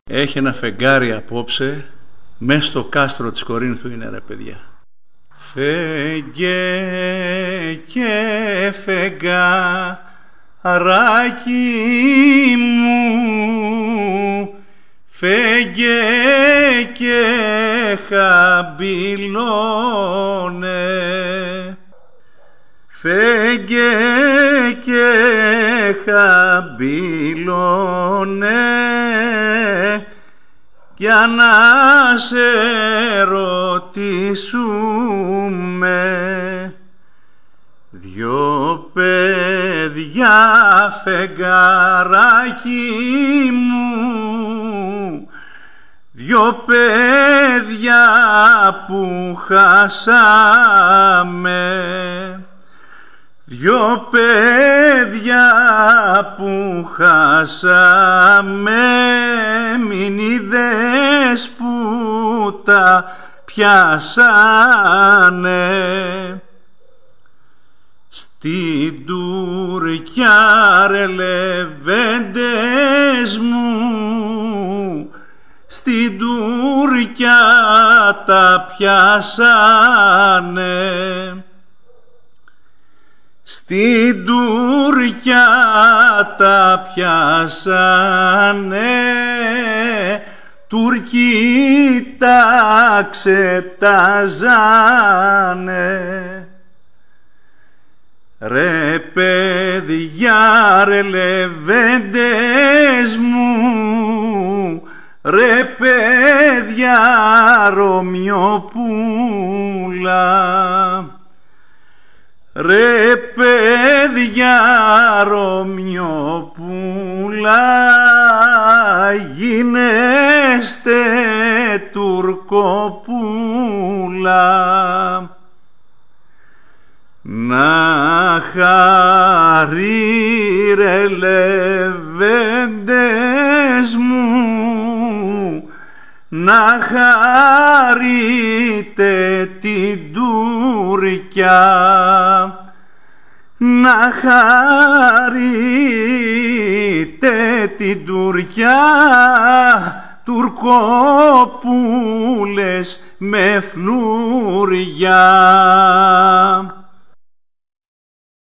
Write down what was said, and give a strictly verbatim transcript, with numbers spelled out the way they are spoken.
Έχει ένα φεγγάρι απόψε, μες στο κάστρο της Κορίνθου είναι, ρε παιδιά. Φεγγέ και φεγγάράκι μου, φεγγέ και χαμπυλώνε, φεγγέ και χαμπυλώνε, για να σε ρωτήσουμε. Δυο παιδιά φεγγαράκι μου, δυο παιδιά που χάσαμε, δυο παιδιά που χάσαμε, μην είδες που τα πιάσανε. Στην Τουρκιά ρε λεβέντες μου, στην Τουρκιά τα πιάσανε, στην Τουρκιά τα πιάσανε, Τούρκοι τα ξετάζανε. Ρε παιδιά ρε λεβέντες μου, ρε παιδιά Ρωμιοπούλα, ρε παιδιά Ρωμιοπούλα, γίνεστε Τουρκοπούλα. Να χαρεί ρε λεβέντες μου, να χαρείτε την Τουρκιά, να χαρείτε την Τουρκιά, Τουρκοπούλες με φλουριά.